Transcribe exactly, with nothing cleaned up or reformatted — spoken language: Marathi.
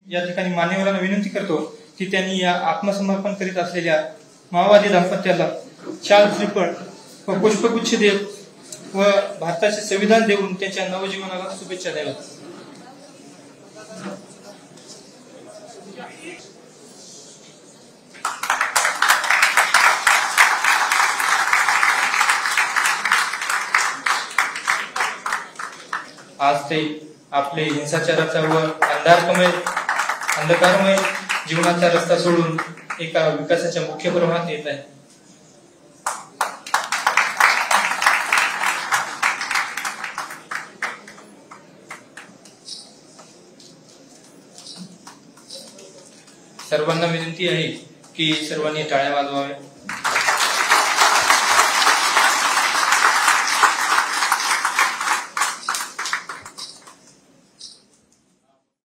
या ठिकाणी मान्यवरांना विनंती करतो की त्यांनी या आत्मसमर्पण करीत असलेल्या माओवादी दाम्पत्याला शाल श्रीफळ व पुष्पगुच्छ देत व भारताचे संविधान देऊन त्यांच्या नवजीवनाला शुभेच्छा द्याव्यात. आज ते आपले हिंसाचाराचा व अंधारमय अंधकारमय जीवनाचा रस्ता सोडून एका विकासाच्या मुख्य प्रवाहात येत आहे. सर्वांना विनंती आहे की सर्वांनी टाळ्या वाजवाव्या.